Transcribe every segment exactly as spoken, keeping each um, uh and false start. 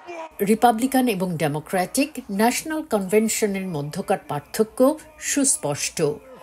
Republican এবং Democratic national কনভেনশনের মধ্যকার পার্থক্য সুস্পষ্ট।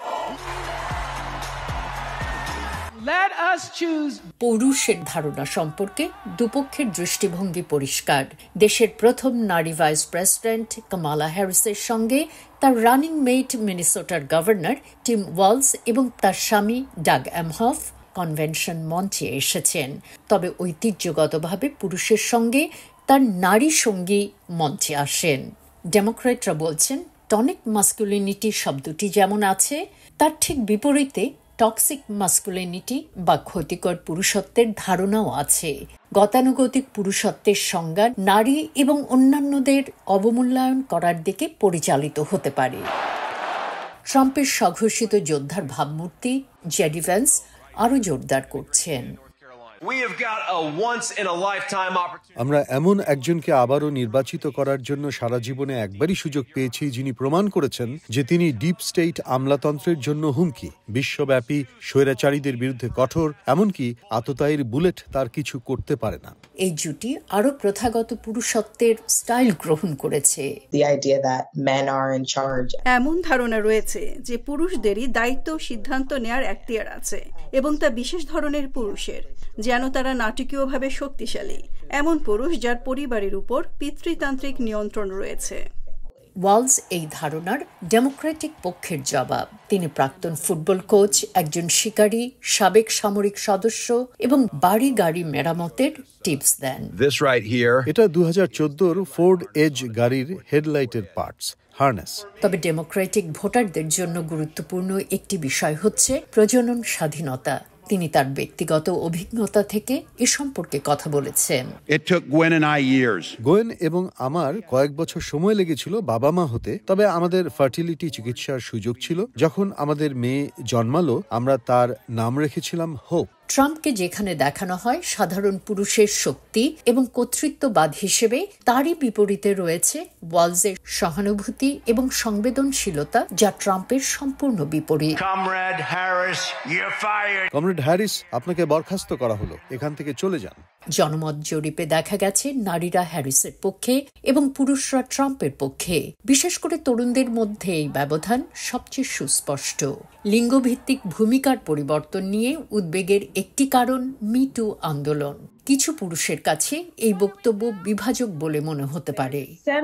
পৌরুষের ধারণা সম্পর্কে দুপক্ষের দৃষ্টিভঙ্গি পরিষ্কার। দেশের প্রথম নারী ভাইস প্রেসিডেন্ট কামালা হ্যারিসের সঙ্গে তার রানিং মেট মিনেসোটার গভর্নর টিম ওয়ালস এবং তার স্বামী ডাগ এমহফ কনভেনশন মঞ্চে এসেছেন। তবে ঐতিহ্যগতভাবে পুরুষের সঙ্গে তার নারী সঙ্গী মঞ্চে আসেন। ডেমোক্রেটরা বলছেন টনিক মাস্কুলিনিটি শব্দটি যেমন আছে, তার ঠিক বিপরীতে টক্সিক মাস্কুলিনিটি বা ক্ষতিকর পুরুষত্বের ধারণাও আছে। গতানুগতিক পুরুষত্বের সংজ্ঞা নারী এবং অন্যান্যদের অবমূল্যায়ন করার দিকে পরিচালিত হতে পারে। ট্রাম্পের স্বঘোষিত যোদ্ধার ভাবমূর্তি জেডি ভ্যান্স আরও জোরদার করছেন। আমরা এমন একজনকে আবারও নির্বাচিত করার জন্য সারা জীবনে একবারই সুযোগ পেয়েছি, যিনি প্রমাণ করেছেন যে তিনি ডিপ স্টেট আমলাতন্ত্রের জন্য হুমকি। বিশ্বব্যাপী স্বৈরাচারীদের বিরুদ্ধে কঠোর, এমনকি আততায়ীর বুলেট তার কিছু করতে পারে না। এই জুটি আরও প্রথাগত পুরুষত্বের স্টাইল গ্রহণ করেছে। এমন ধারণা রয়েছে যে পুরুষদেরই দায়িত্ব সিদ্ধান্ত নেয়ার এখতিয়ার আছে এবং তা বিশেষ ধরনের পুরুষের, যেন তারা নাটকীয়ভাবে শক্তিশালী, এমন পুরুষ যার পরিবারের উপর পিতৃতান্ত্রিক নিয়ন্ত্রণ রয়েছে। ওয়ালস এই ধারণার ডেমোক্রেটিক পক্ষের জবাব। তিনি প্রাক্তন ফুটবল কোচ, একজন শিকারী, সাবেক সামরিক সদস্য এবং বাড়ি গাড়ি মেরামতের টিপস দেন। এটা দু হাজার চোদ্দোর ফোর্ড এজ গাড়ির হেডলাইটের পার্টস। তবে ডেমোক্রেটিক ভোটারদের জন্য গুরুত্বপূর্ণ একটি বিষয় হচ্ছে প্রজনন স্বাধীনতা। তিনি তার ব্যক্তিগত অভিজ্ঞতা থেকে এ সম্পর্কে কথা বলেছেন। গোয়েন এবং আমার কয়েক বছর সময় লেগেছিল বাবা মা হতে, তবে আমাদের ফার্টিলিটি চিকিৎসার সুযোগ ছিল। যখন আমাদের মেয়ে জন্মালো, আমরা তার নাম রেখেছিলাম হোপ। ট্রাম্পকে যেখানে দেখানো হয় সাধারণ পুরুষের শক্তি এবং কর্তৃত্ববাদ হিসেবে, তারই বিপরীতে রয়েছে ওয়ালসের সহানুভূতি এবং সংবেদনশীলতা, যা ট্রাম্পের সম্পূর্ণ বিপরীত। কমরেড হ্যারিস, আপনাকে বরখাস্ত করা হলো, এখান থেকে চলে যান। জনমত জরিপে দেখা গেছে নারীরা হ্যারিসের পক্ষে এবং পুরুষরা ট্রাম্পের পক্ষে। বিশেষ করে তরুণদের মধ্যে এই ব্যবধান সবচেয়ে সুস্পষ্ট। লিঙ্গভিত্তিক ভূমিকার পরিবর্তন নিয়ে উদ্বেগের একটি কারণ মি টু আন্দোলন। কিছু পুরুষের কাছে এই বক্তব্য বিভাজক বলে মনে হতে পারে।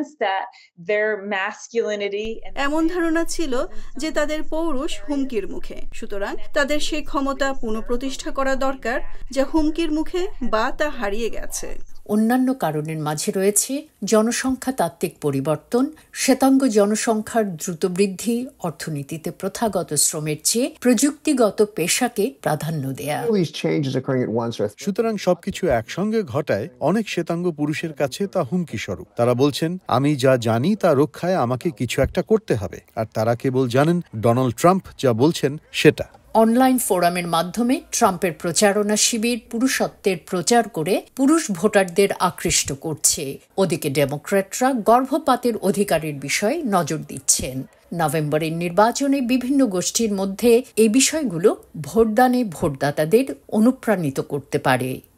এমন ধারণা ছিল যে তাদের পৌরুষ হুমকির মুখে, সুতরাং তাদের সেই ক্ষমতা পুনঃপ্রতিষ্ঠা করা দরকার যা হুমকির মুখে বা তা হারিয়ে গেছে। অন্যান্য কারণের মাঝে রয়েছে জনসংখ্যা তাত্ত্বিক পরিবর্তন, শ্বেতাঙ্গ জনসংখ্যার দ্রুত বৃদ্ধি, অর্থনীতিতে প্রথাগত শ্রমের চেয়ে প্রযুক্তিগত পেশাকে প্রাধান্য দেয়া। সুতরাং সবকিছু একসঙ্গে ঘটায় অনেক শ্বেতাঙ্গ পুরুষের কাছে তা হুমকি স্বরূপ। তারা বলছেন, আমি যা জানি তা রক্ষায় আমাকে কিছু একটা করতে হবে, আর তারা কেবল জানেন ডোনাল্ড ট্রাম্প যা বলছেন সেটা। অনলাইন ফোরামের মাধ্যমে ট্রাম্পের প্রচারণা শিবির পুরুষত্বের প্রচার করে পুরুষ ভোটারদের আকৃষ্ট করছে। ওদিকে ডেমোক্র্যাটরা গর্ভপাতের অধিকারের বিষয়ে নজর দিচ্ছেন। নভেম্বরের নির্বাচনে বিভিন্ন গোষ্ঠীর মধ্যে এই বিষয়গুলো ভোটদানে ভোটদাতাদের অনুপ্রাণিত করতে পারে।